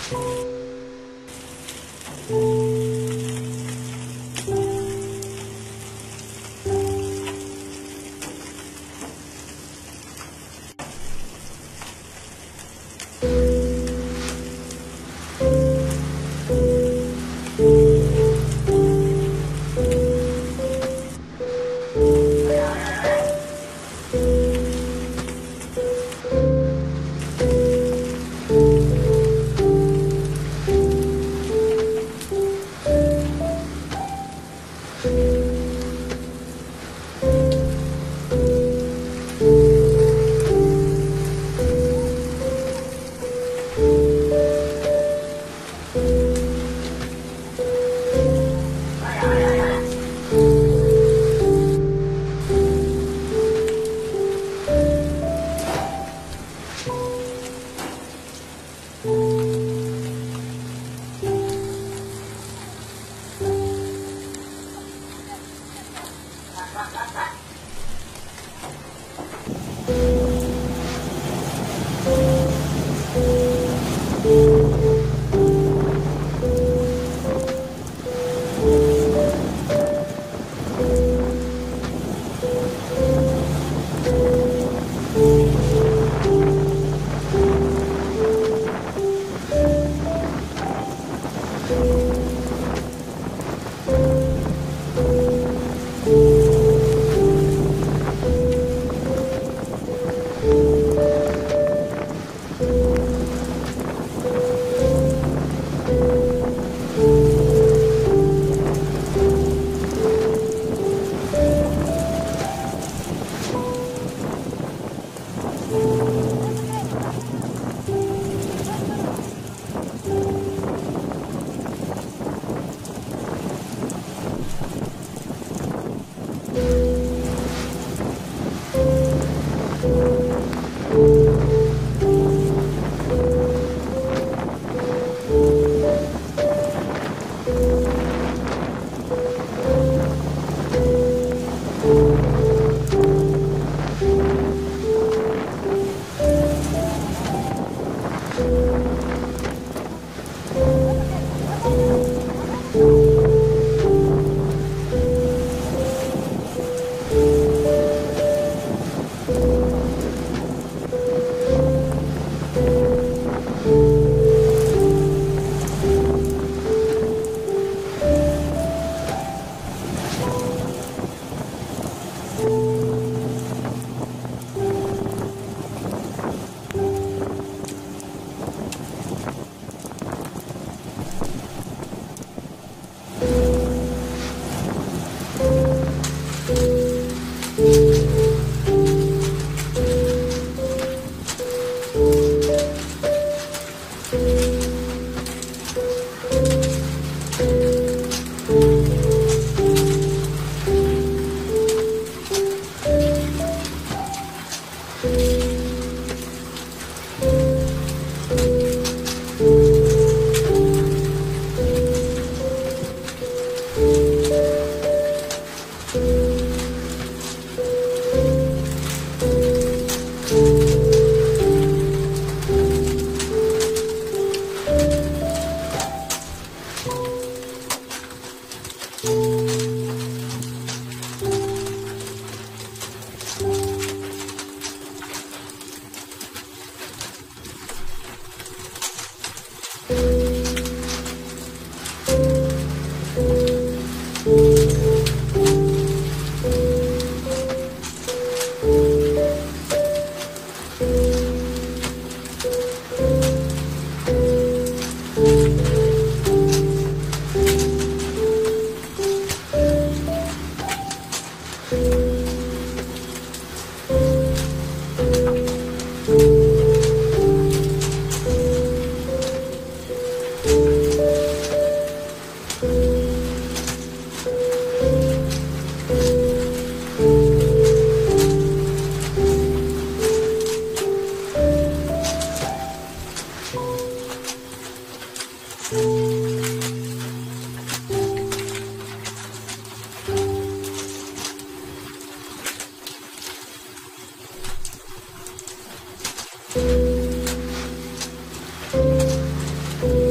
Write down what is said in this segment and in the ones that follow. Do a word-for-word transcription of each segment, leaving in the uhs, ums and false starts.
you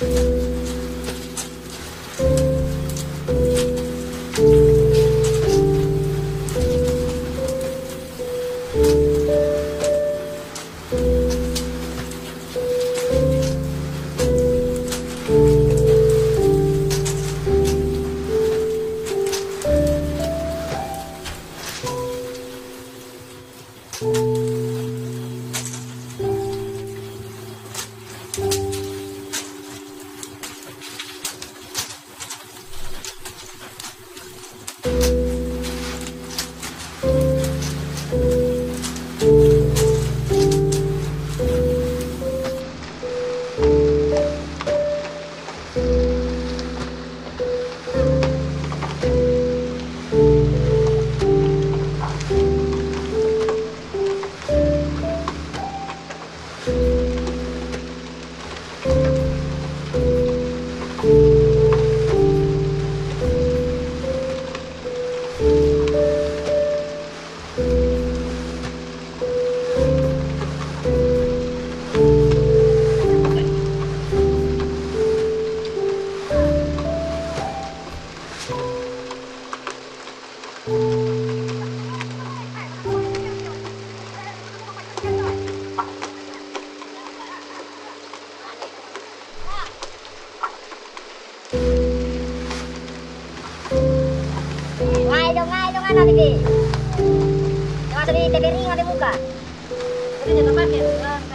Ngai dong, ngai dong anak ini. Jangan tadi T V ring ada buka. Ini jangan pakai.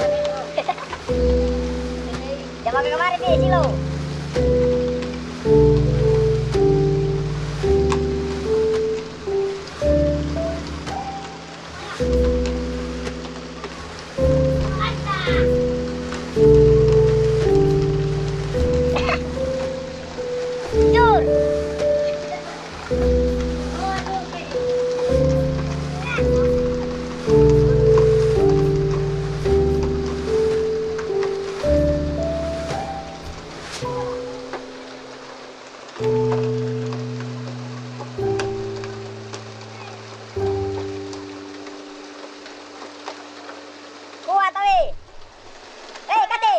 Jangan pakai kemarin nih, Silo. Jur. Kuat oi. Eh, kate.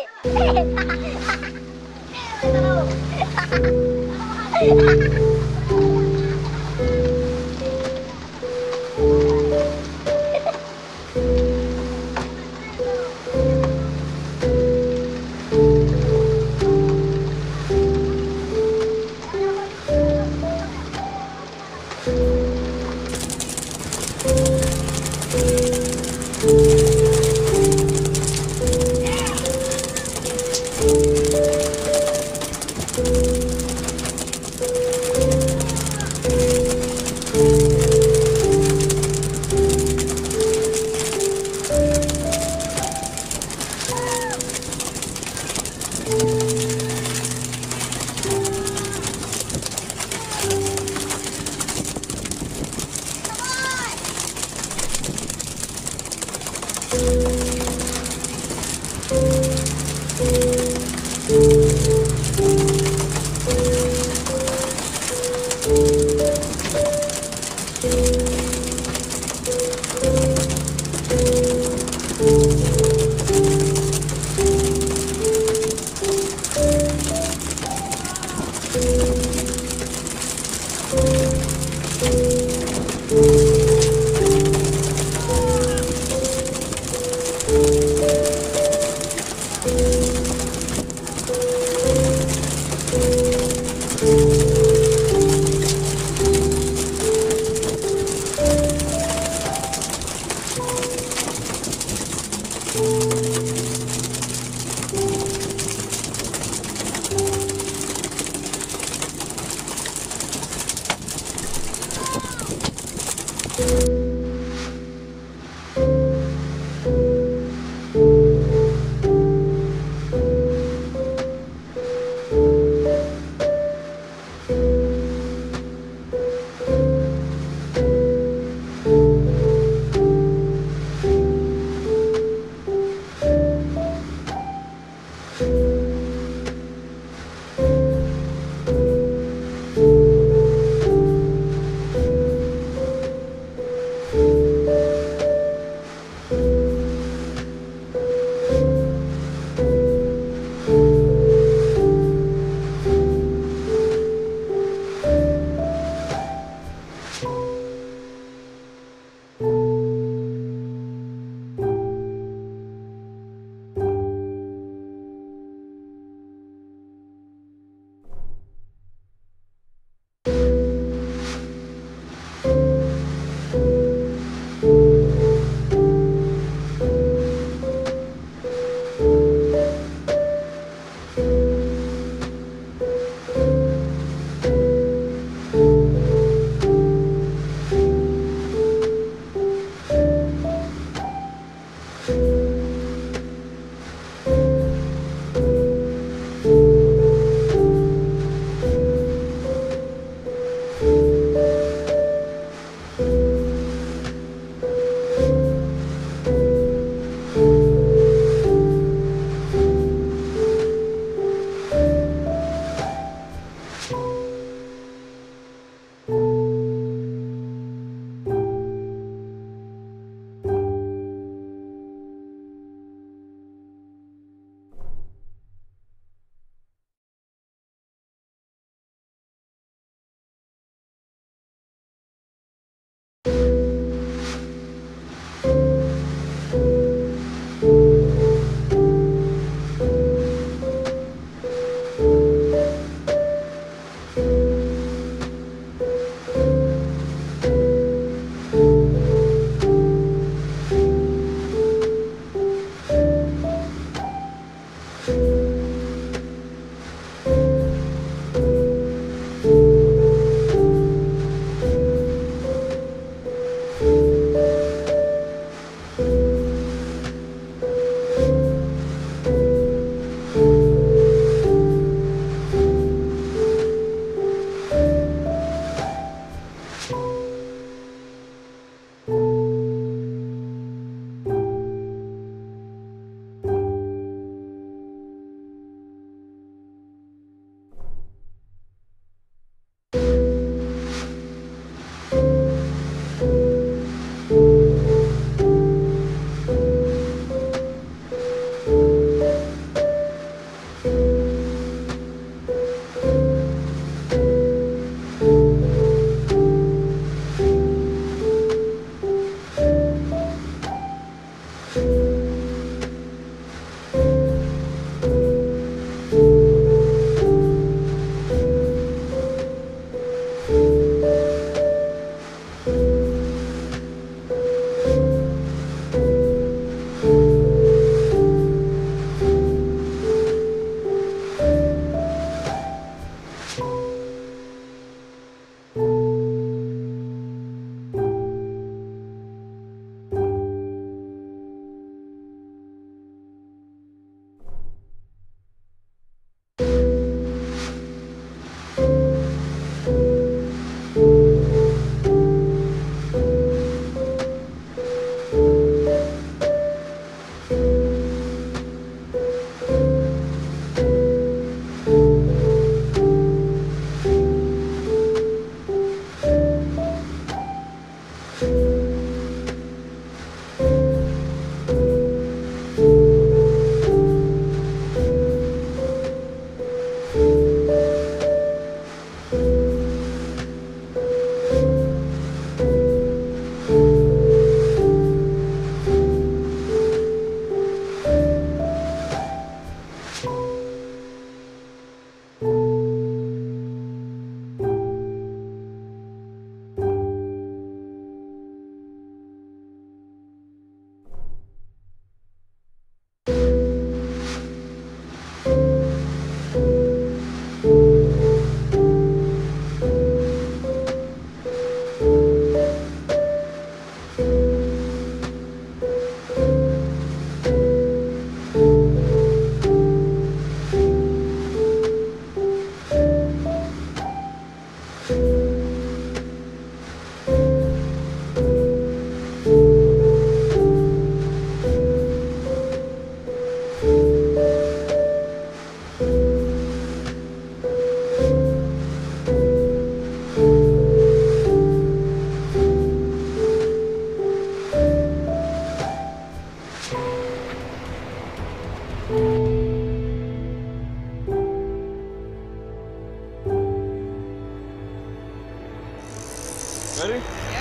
Ready? Yep.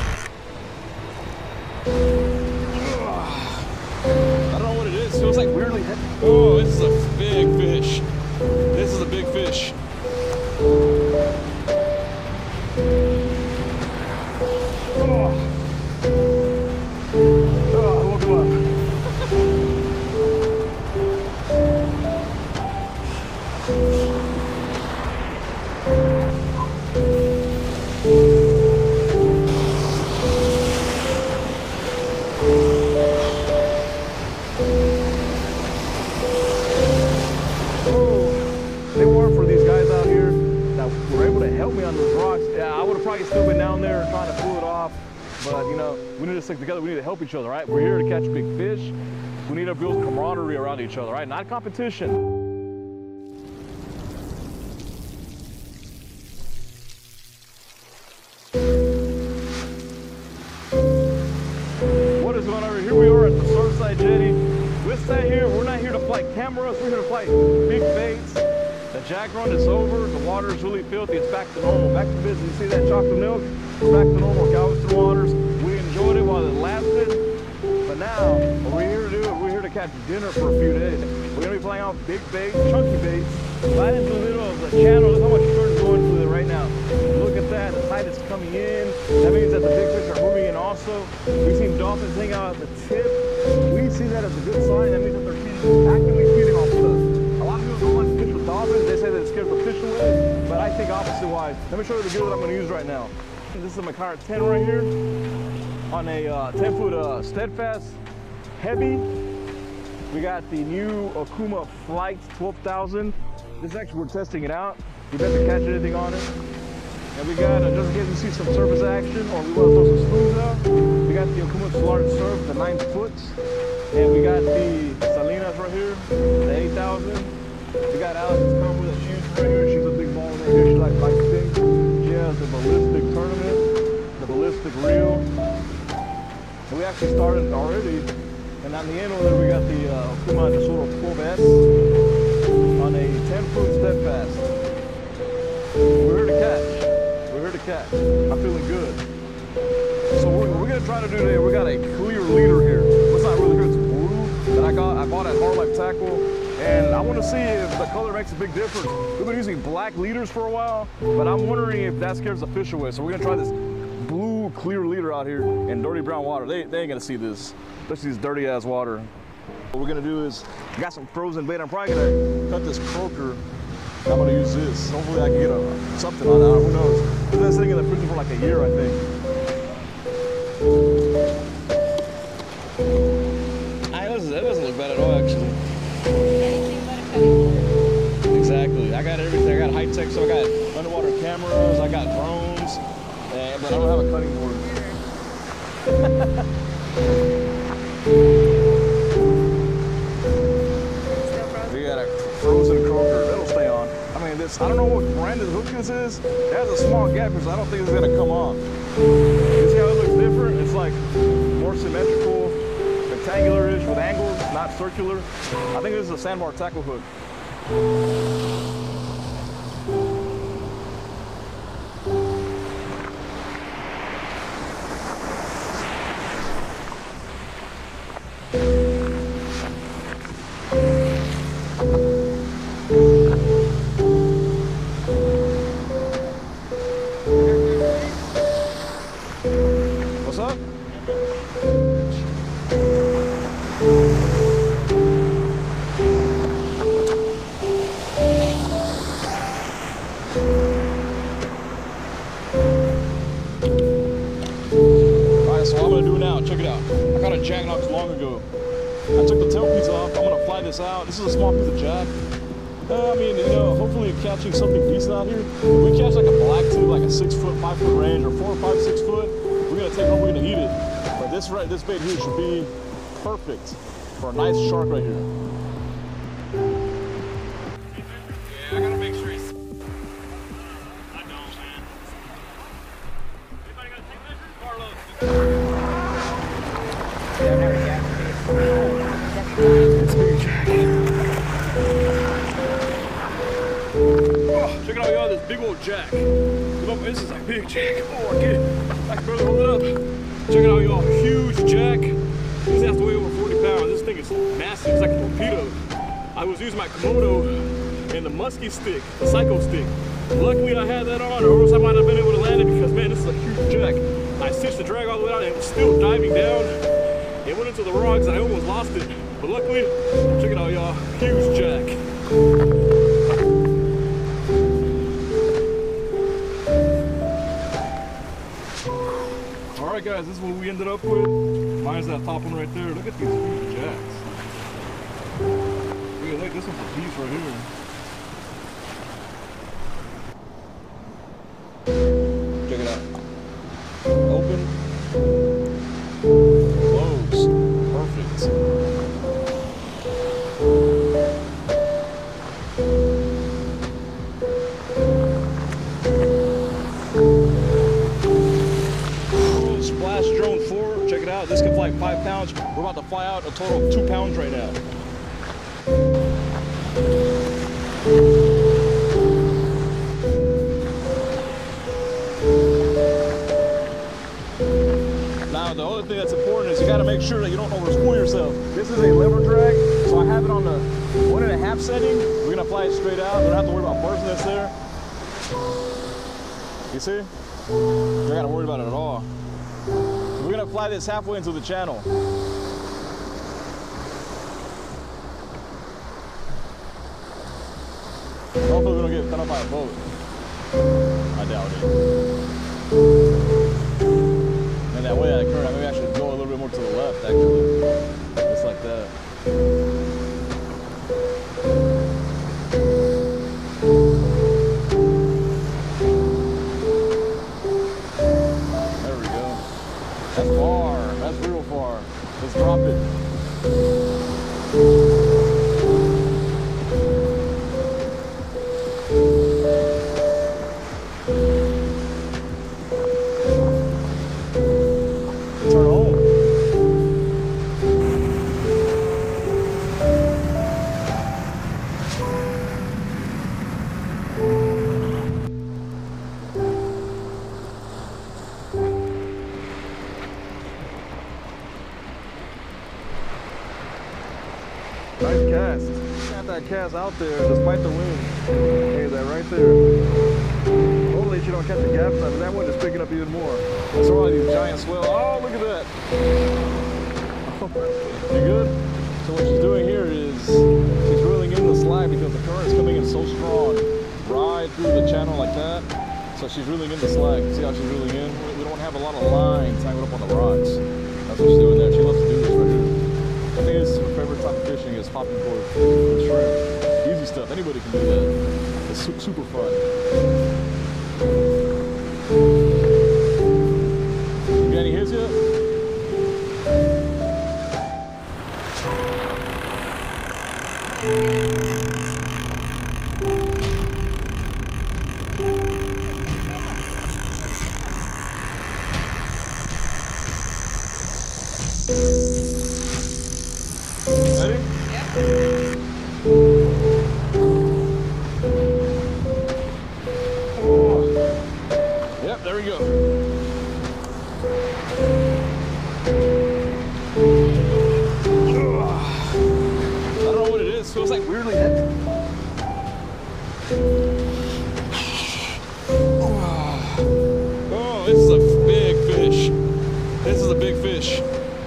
I don't know what it is. It feels like weirdly heavy. Oh, this is a big fish. This is a big fish. Oh. Oh, I woke him up. Still been down there trying to pull it off, but you know, we need to stick together. We need to help each other, right? We're here to catch big fish. We need to build camaraderie around each other, right? Not competition. What is going on over here? We are at the Surfside Jetty. We're sat here. We're not here to fight cameras. We're here to fight big baits. The jack run is over, the water is really filthy, it's back to normal, back to business. You see that chocolate milk? It's back to normal, Galveston waters. We enjoyed it while it lasted, but now, what we're here to do, we're here to catch dinner for a few days. We're gonna be playing off big baits, chunky baits, right into the middle of the channel. Look how much current is going through it right now. Look at that, the tide is coming in. That means that the big fish are moving in also. We've seen dolphins hang out at the tip. We see that as a good sign. That means that they're feeding, actively feeding off the. A lot of people don't like to fish with dolphins. They say that it scares the fish away, but I think opposite wise. Let me show you the gear that I'm going to use right now. This is a McCarran ten right here on a uh, ten foot uh, steadfast heavy. We got the new Okuma Flight twelve thousand. This is actually, we're testing it out. We better catch anything on it. And we got, uh, just in case you see some surface action or we want to throw some spoons out, we got the Okuma Solar Surf, the nine foot. And we got the Salinas right here, the eight thousand. We got Alex's combo that she uses right here. She's a big ball right here. She likes like things. She has the ballistic tournament, the ballistic reel. And we actually started already. And on the end over there, we got the uh, Okuma DeSoto twelve S on a ten foot steadfast. We're here to catch. We're here to catch. I'm feeling good. So what we're, we're gonna try to do today, we got a clear leader here. It's not really good. It's blue that I got. I bought at Hard Life Tackle. And I want to see if the color makes a big difference. We've been using black leaders for a while, but I'm wondering if that scares the fish away. So we're gonna try this blue clear leader out here in dirty brown water. They, they ain't gonna see this, especially this dirty ass water. What we're gonna do is, I got some frozen bait. I'm probably gonna cut this croaker. I'm gonna use this. Hopefully I can get a, something on it. Who knows? It's been sitting in the fridge for like a year, I think. I, that doesn't look bad at all, actually. Exactly. I got everything. I got high tech, so I got underwater cameras, I got drones, and, but I don't have a cutting board. We got a frozen croaker. That'll stay on. I mean, this, I don't know what brand of hook this is. It has a small gap, so I don't think it's gonna come off. You see how it looks different? It's like more symmetrical, rectangular-ish with angles, not circular. I think this is a sandbar tackle hook. What's up? Check it out. I got a jack knox long ago. I took the tailpiece off. I'm gonna fly this out. This is a small piece of jack. Uh, I mean, you know, hopefully catching something decent out here. If we catch like a black tube, like a six foot, five foot range, or four, five, six foot, we're gonna take home. We're gonna eat it. But this right, this bait here should be perfect for a nice shark right here. Yeah, I gotta make sure he's. I don't, man. Anybody gotta take measures? Carlos. It's a big jack. Oh. Oh, check it out, y'all, this big old jack. This is a big jack. Oh, I get it. I can barely hold it up. Check it out, y'all. Huge jack. This has to weigh over forty pounds. This thing is massive. It's like a torpedo. I was using my Komodo and the musky stick, the psycho stick. Luckily, I had that on, or else I might have been able to land it because, man, this is a huge jack. I stitched the drag all the way out and it was still diving down. It went into the rocks and I almost lost it. But luckily, check it out, y'all. Huge jack. Alright guys, this is what we ended up with. Mine's that top one right there. Look at these huge jacks. Look at that, this one's a piece right here. Check it out. Open. Close. Perfect. This can fly five pounds. We're about to fly out a total of two pounds right now. Now the other thing that's important is you got to make sure that you don't overspool yourself. This is a lever drag, so I have it on the one and a half setting. We're gonna fly it straight out. We don't have to worry about bursting this there. You see? You don't got to worry about it at all. We're gonna fly this halfway into the channel. Hopefully we don't get cut up by a boat. I doubt it. And that way that current, maybe I should go a little bit more to the left actually. Just like that. That's far. That's real far. Let's drop it. Turn home. Nice cast. Got that cast out there despite the wind. Hey, that right there. Hopefully she don't catch a gap but that one is picking up even more. That's all these giant swell. Oh, look at that. You good? So what she's doing here is she's reeling in the slack because the current is coming in so strong right through the channel like that. So she's reeling in the slack. See how she's reeling in? We don't have a lot of line tangled up on the rocks. That's what she's doing there. She loves to do this right here. I think this is her favorite type of fishing is popping for shrimp. Easy stuff. Anybody can do that. It's su super fun. You got any hits yet? Ready? Yep. Oh. Yep, there we go. I don't know what it is. Feels like weirdly heavy. Oh, this is a big fish. This is a big fish.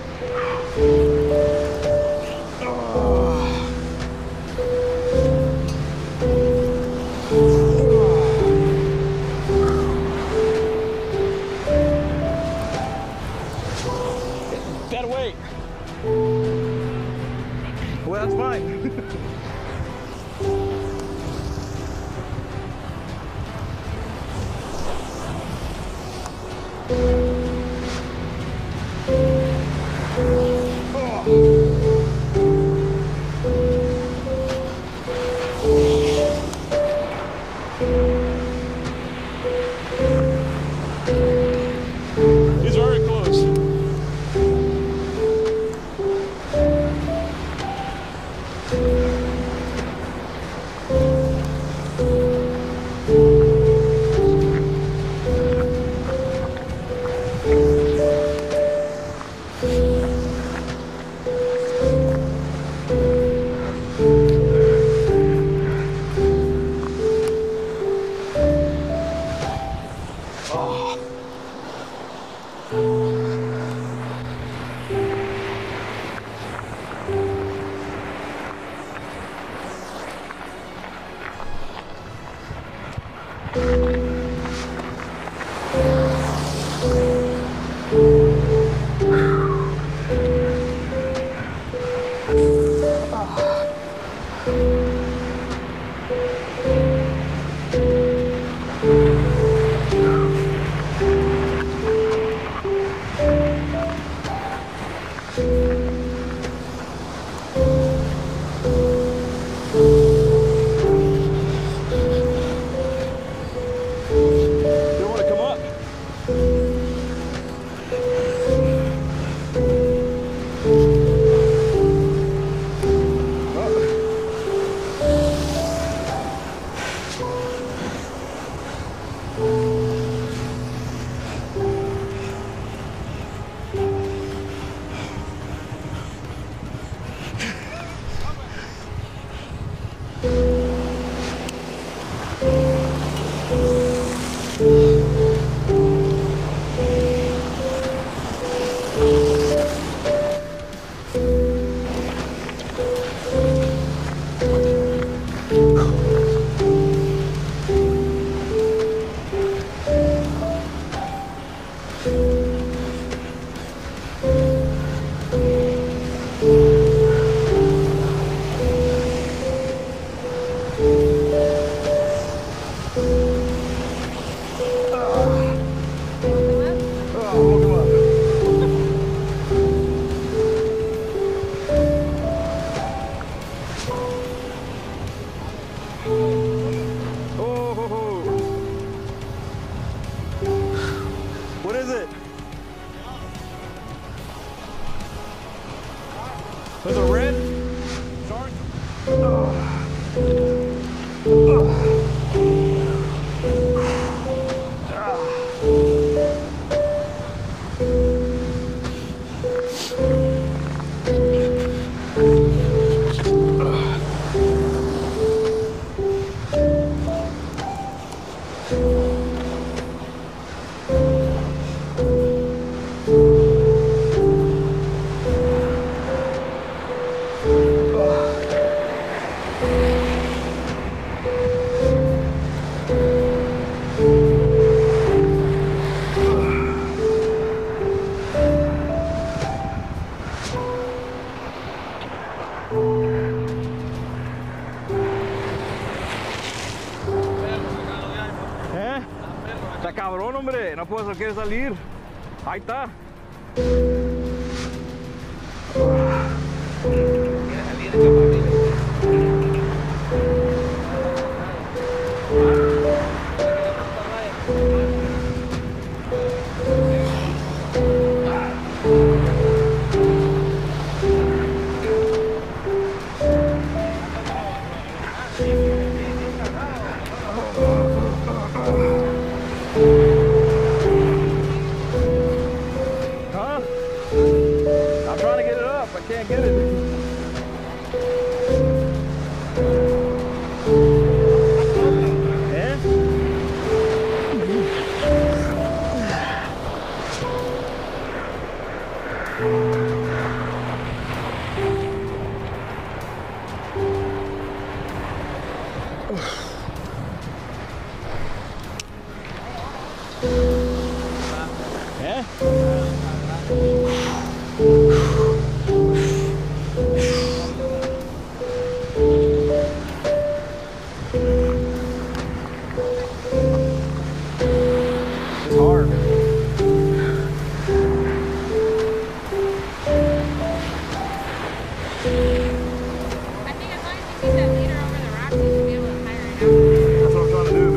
Gotta wait. Well, that's fine. Está cabrón, hombre, no puedo querer salir. Ahí está. Quiere salir de camarilla. Huh? I'm trying to get it up. I can't get it. Yeah? Yeah? It's hard. I think as long as you keep that leader over the rocks, you should be able to fire it out. That's what I'm trying to do.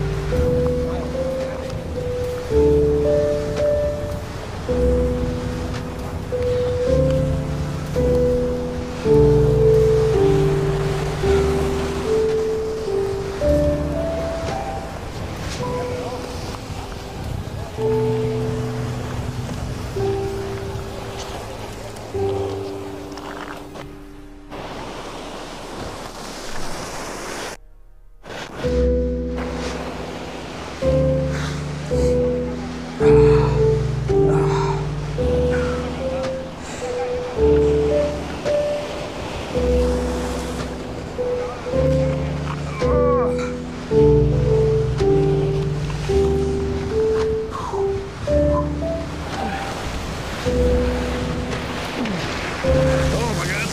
Oh my God.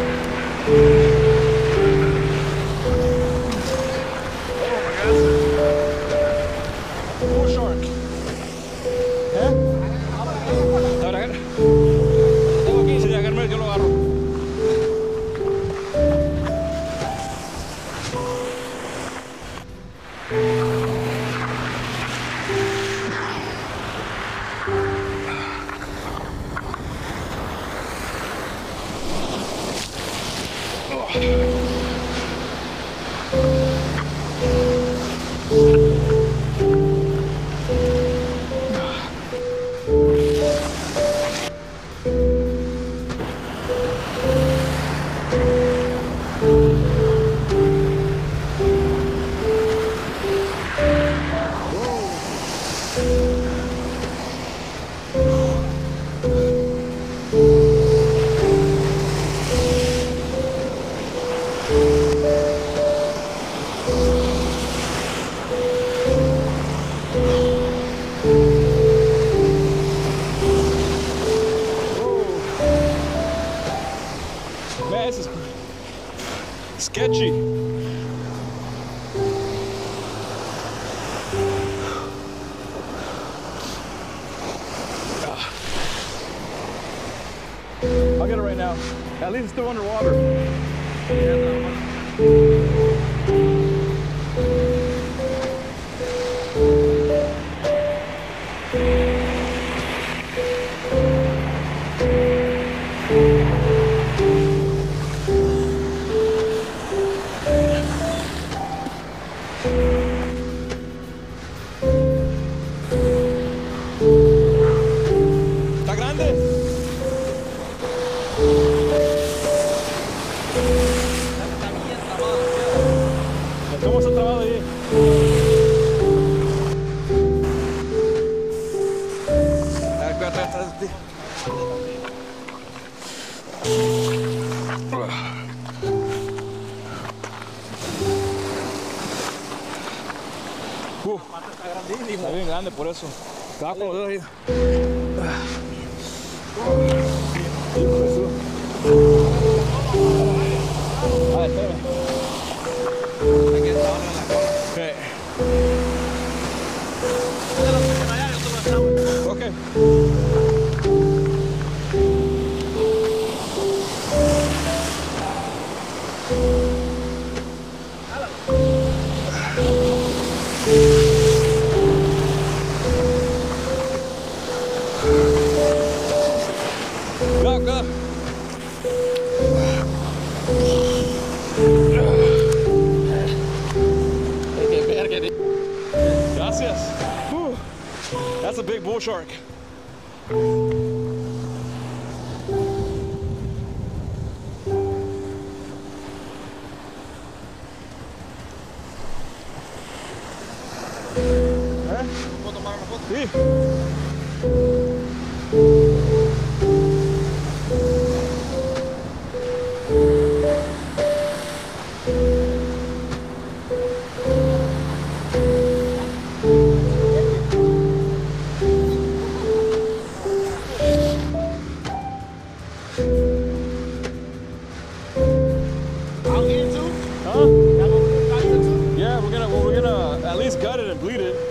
Oh my God. More shark. ¿Eh? Ahora, agarra. Tengo aquí, si agarrarme yo lo agarro. Man, this is sketchy. I'll get it right now. At least it's still underwater. ¿Está grande? ¿Cómo se ha trabado ahí? A ver, atrás, atrás de ti. Uh, está bien grande por eso. Te va con los dedos ahí. Hijo de su. A ver, espérame. Aquí está uno en la cola. Okay. yes. Whew. That's a big bull shark. ¿Eh? ¿Puedo tomar una foto? Sí. Out here too? Huh? Y'all gonna put it out here too? Yeah, we're gonna well, we're gonna at least gut it and bleed it.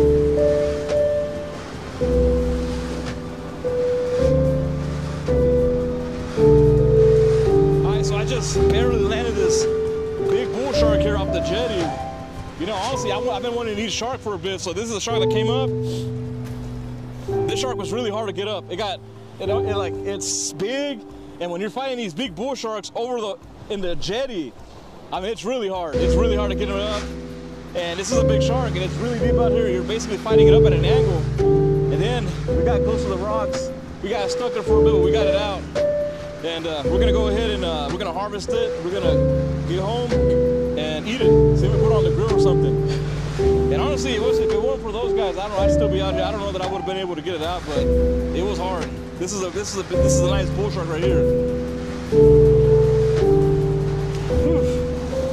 Alright, so I just barely landed this big bull shark here off the jetty. You know, honestly, I, I've been wanting to eat shark for a bit, so this is a shark that came up. This shark was really hard to get up. It got, it, it like, it's big, and when you're fighting these big bull sharks over the, in the jetty, I mean, it's really hard. It's really hard to get it up. And this is a big shark, and it's really deep out here. You're basically fighting it up at an angle. And then we got close to the rocks. We got stuck there for a bit, but we got it out. And uh, we're gonna go ahead and uh, we're gonna harvest it. We're gonna get home and eat it. See if we put it on the grill or something. And honestly, it was, if it weren't for those guys, I don't know, I'd still be out here. I don't know that I would have been able to get it out, but it was hard. This is a this is a this is a nice bull shark right here. Whew.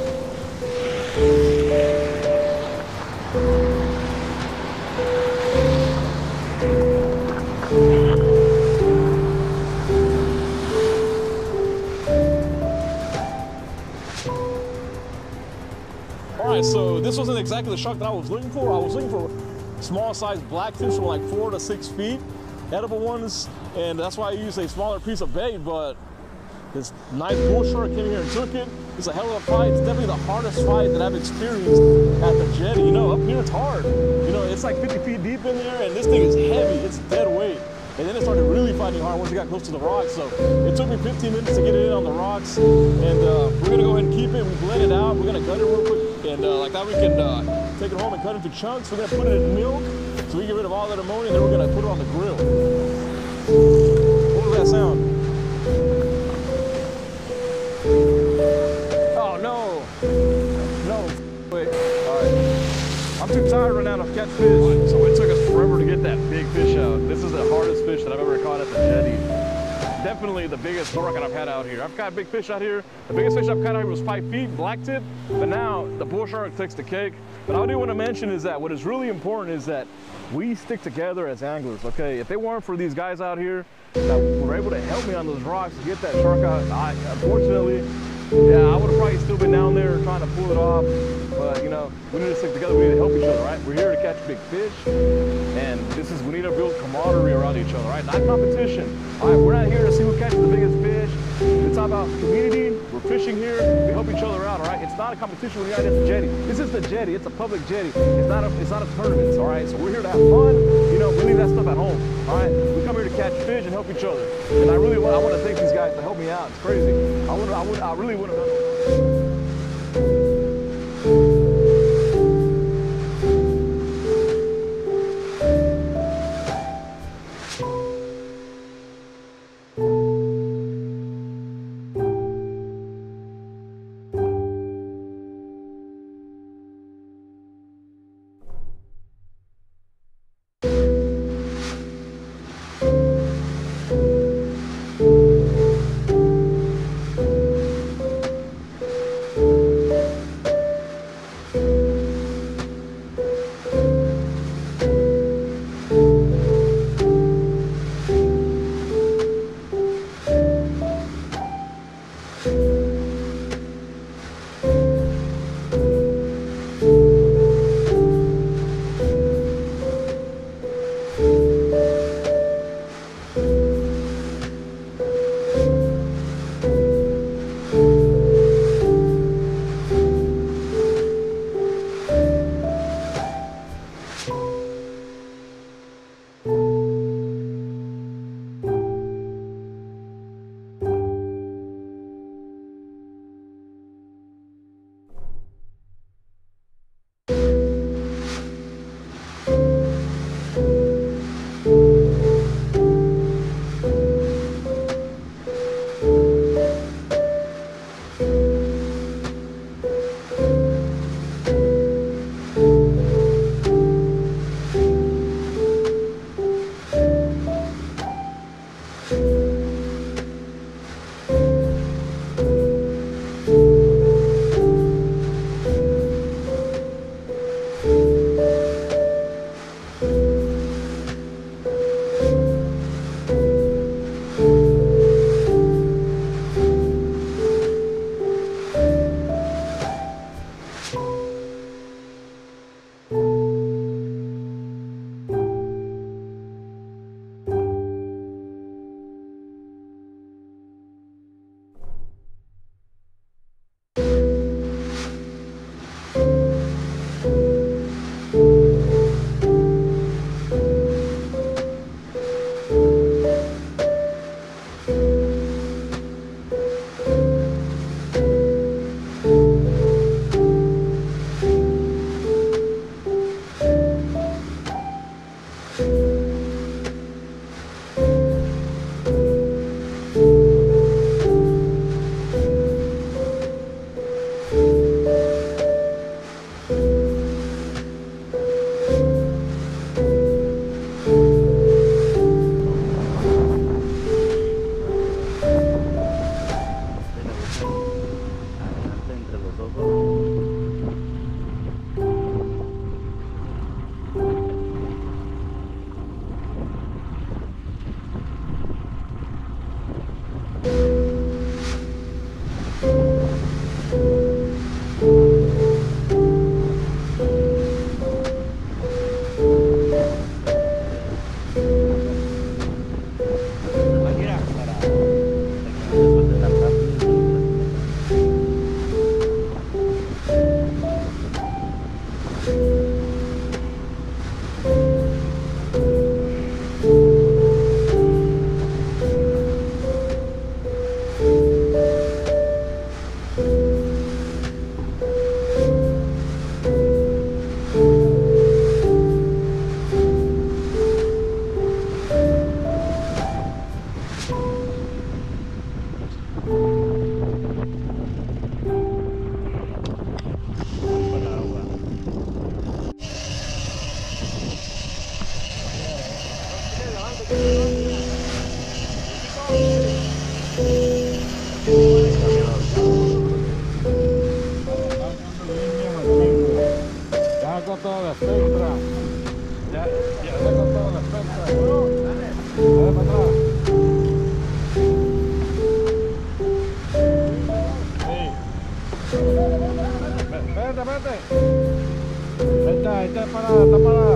Alright, so this wasn't exactly the shark that I was looking for. I was looking for small sized blackfish from like four to six feet, edible ones, and that's why I used a smaller piece of bait, but this nice bull shark came here and took it. It's a hell of a fight. It's definitely the hardest fight that I've experienced at the jetty. You know, up here it's hard. You know, it's like fifty feet deep in there, and this thing is heavy. It's dead weight. And then it started really fighting hard once it got close to the rocks. So it took me fifteen minutes to get it in on the rocks. And uh, we're gonna go ahead and keep it. We blend it out. We're gonna gut it real quick. And uh, like that we can uh, take it home and cut it into chunks. We're gonna put it in milk so we get rid of all that ammonia, and then we're gonna put it on the grill. What was that sound? Oh no, no, wait, all right. I'm too tired right now to catch fish, so it took us forever to get that big fish out. This is the hardest fish that I've ever caught at the jetty. Definitely the biggest bull shark I've had out here. I've caught big fish out here. The biggest fish I've caught out here was five feet, black tip, but now the bull shark takes the cake. But I do want to mention is that what is really important is that we stick together as anglers, okay? If it weren't for these guys out here that were able to help me on those rocks to get that shark out, I, unfortunately, yeah, I would have probably still been down there trying to pull it off. But, you know, we need to stick together. We need to help each other, right? We're here to catch big fish. And this is, we need to build camaraderie around each other, right? Not competition. All right, we're not here to see who catches the biggest fish. It's all about community. We're fishing here. We help each other out, all right? It's not a competition when you're out at the jetty. This is the jetty. It's a public jetty. It's not a, it's not a tournament, all right? So we're here to have fun. You know, we leave that stuff at home, all right? We come here to catch fish and help each other. And I really want, I want to thank these guys to help me out. It's crazy. I would, I would, I really would have done it. toda la espectra. Ya, ya saco toda la espectra. Dale para atrás. Espérate, espérate. Ahí está, ahí está parada, está parada.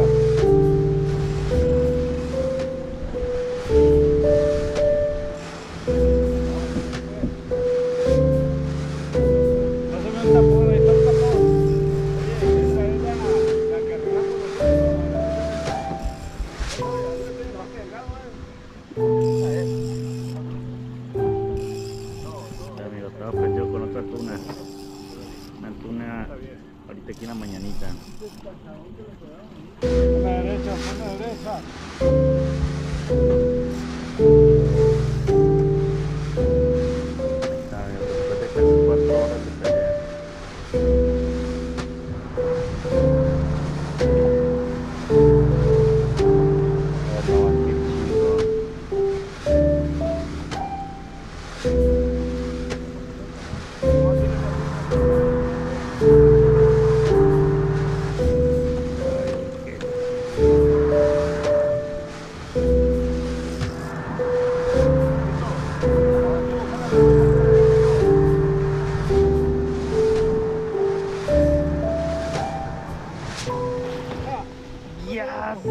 No se me un tapón, ahí está un tapón. Oye, esa es la, la que arreglamos nosotros. Amigo, estaba prendido con otra tuna. Una tuna ahorita aquí en la mañanita. Pon la derecha, pon la derecha. Ahí está, amigo, después de casi cuatro horas de pelea. Oh, no, qué chido. Yes.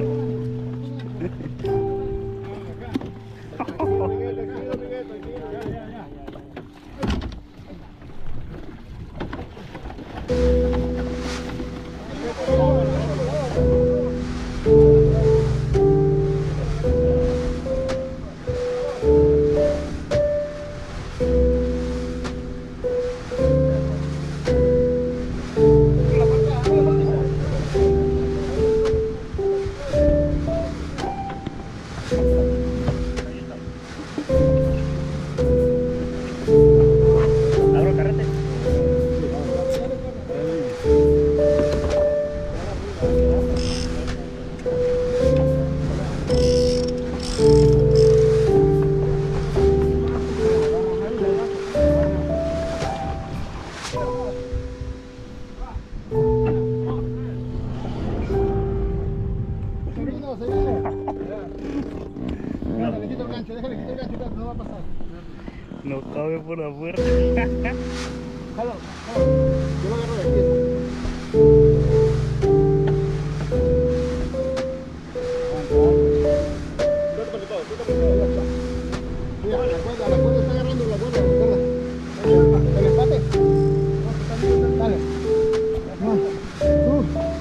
Abro carrete. Se viene. Déjale, le quito el gancho, déjale quitar el gancho, no va a pasar. No cabe por la puerta. Jalo, jalo. Yo lo agarro de aquí. Suéltale todo, suéltale todo, ya está. Mira, la cuerda, la cuerda está agarrando la cuerda, la cuerda. ¿El empate? Dale. No. Tú.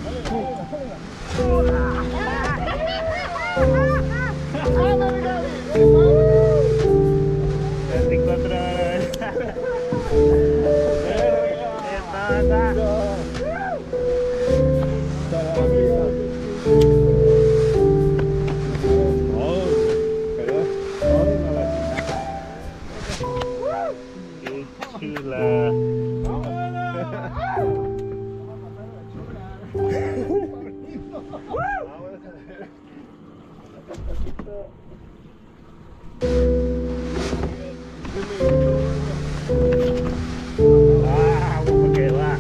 veinticuatro horas. Está, está. Qué chula. Ah, bueno, que va.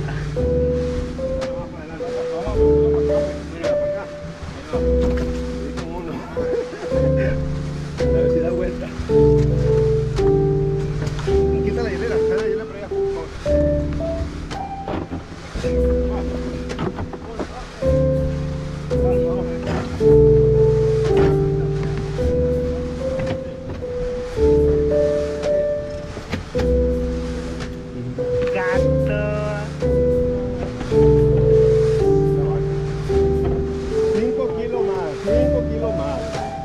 A ver si da vuelta. Quita la hilera, quita la hilera para allá, por favor. cinco kilos más, cinco kilos más.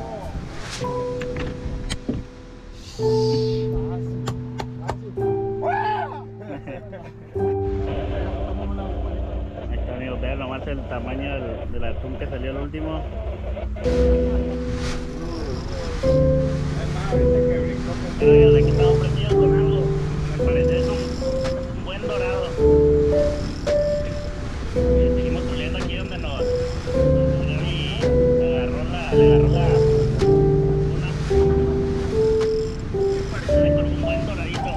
Ahí está, amigos, vean nomás el tamaño del, del atún que salió el último. Pero ya aquí estamos prendidos con algo. Me parece es un, un buen dorado. Y seguimos puliendo aquí donde nos y agarró la, le agarró la una. Me parece con un buen doradito.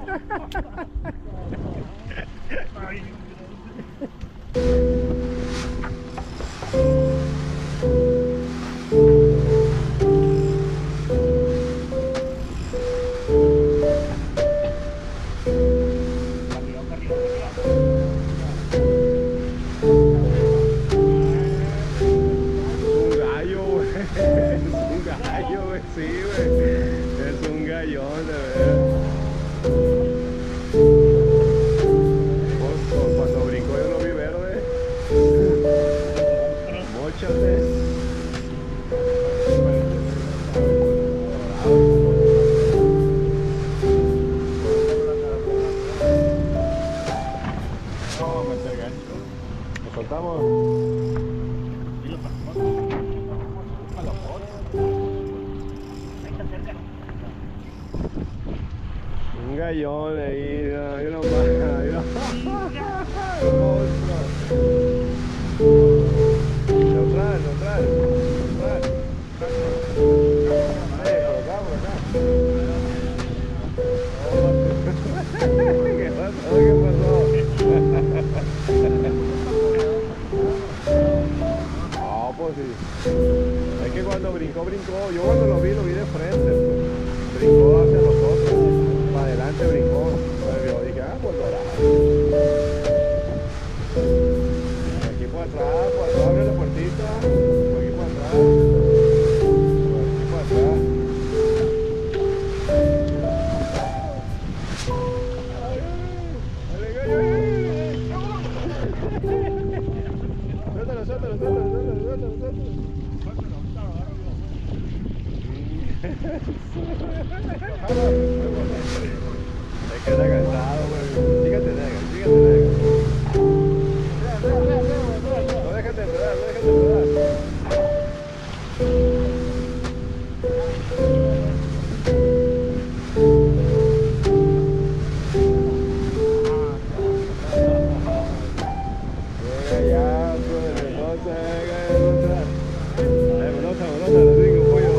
Un gallo, güey. Es un gallo, güey. Sí, güey. Es un gallón, de verdad. Pues, cuando brincó yo lo vi verde. Móchate. Vamos a meter gancho. ¿Lo soltamos? Un gallón ahí, mira, mira más, mira. Neutral, neutral, neutral. Ahí, por acá, por acá. ¿Qué pasó? ¿Qué pasó? No, pues sí. Es que cuando brincó, brincó. Yo cuando lo vi, lo vi de frente. Pues. Brincó hacia nosotros. Para adelante brincó. Entonces yo dije, ah, pues dorado. Aquí por atrás, por atrás, abre la puertita. Por aquí por atrás. Por aquí por atrás. Suéltalo, suéltalo, suéltalo, suéltalo, suéltalo, suéltalo. Es que está cansado, güey. Sígate, nega, sígate, nega. No déjate enredar, no déjate enredar. Llega ya, pues, Mendoza, llega Mendoza. Eh, Mendoza, Mendoza, le digo, pollo,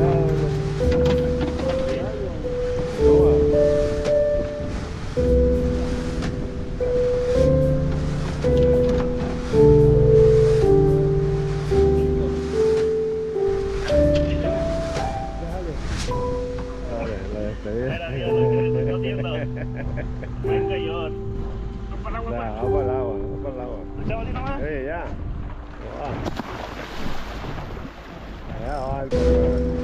Buen gallón. Vamos para el agua, vamos para el agua, vamos para el agua. ¿Estamos así nomás? Eh, ya. Ya va. Ya va el